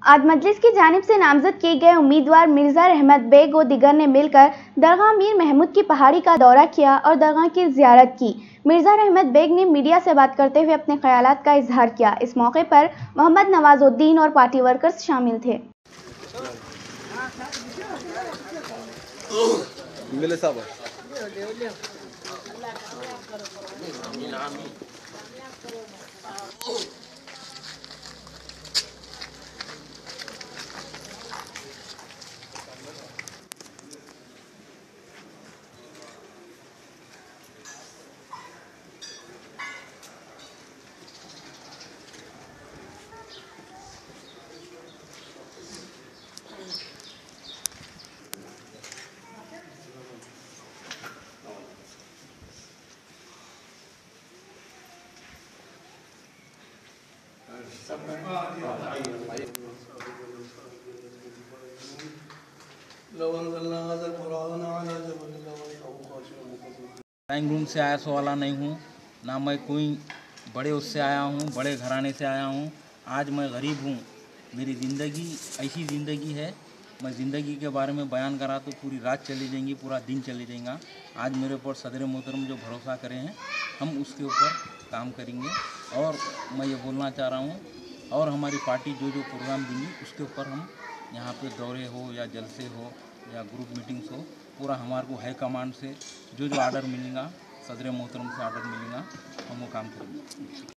आज मजलिस की जानिब से नामजद किए गए उम्मीदवार मिर्जा रहमत बेग व दिगर ने मिलकर दरगाह मीर महमूद की पहाड़ी का दौरा किया और दरगाह की जियारत की। मिर्जा रहमत बेग ने मीडिया से बात करते हुए अपने ख्यालात का इजहार किया। इस मौके पर मोहम्मद नवाजुद्दीन और पार्टी वर्कर्स शामिल थे। ड्राइंग रूम से आया सो वाला नहीं हूँ, ना मैं कोई बड़े उससे आया हूँ, बड़े घराने से आया हूँ। आज मैं गरीब हूँ। मेरी ज़िंदगी ऐसी ज़िंदगी है, मैं ज़िंदगी के बारे में बयान करा तो पूरी रात चली जाएंगी, पूरा दिन चले जाएगा। आज मेरे ऊपर सदर मोहतरम जो भरोसा करे हैं, हम उसके ऊपर काम करेंगे। और मैं ये बोलना चाह रहा हूँ, और हमारी पार्टी जो जो प्रोग्राम देंगी उसके ऊपर हम यहाँ पे दौरे हो या जलसे हो या ग्रुप मीटिंग्स हो, पूरा हमारे को हाई कमांड से जो जो आर्डर मिलेगा, सदर मोहतरम से आर्डर मिलेगा, हम वो काम करेंगे।